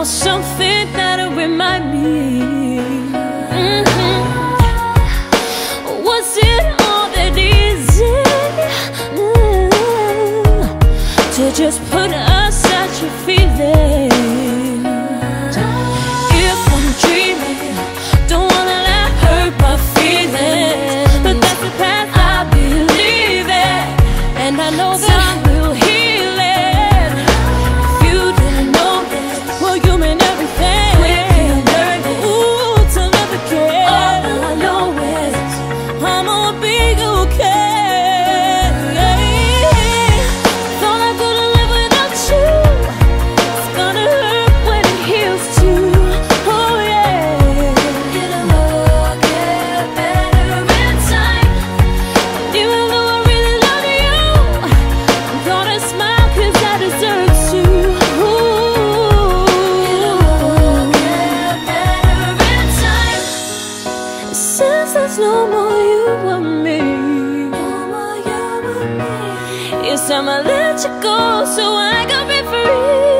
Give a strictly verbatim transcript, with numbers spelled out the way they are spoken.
want something that'll remind me. Mm-hmm. Was it all that easy mm, to just put aside your feelings? If I'm dreaming, don't wanna let hurt my feelings, but that's the path I believe in, and I know that time will heal it. If you didn't know that, well, you mean everything. Quickly learning, ooh, to love again. All I know is I'm gonna be okay. Thought I couldn't live without you. It's gonna hurt when it heals too. Oh yeah. It'll all get better in time. Even though I really love you, I'm gonna smile 'cause I deserve to. Ooh. It'll all get better in time. Since there's no more you and me, no more you and me, it's time I let you go so I can be free.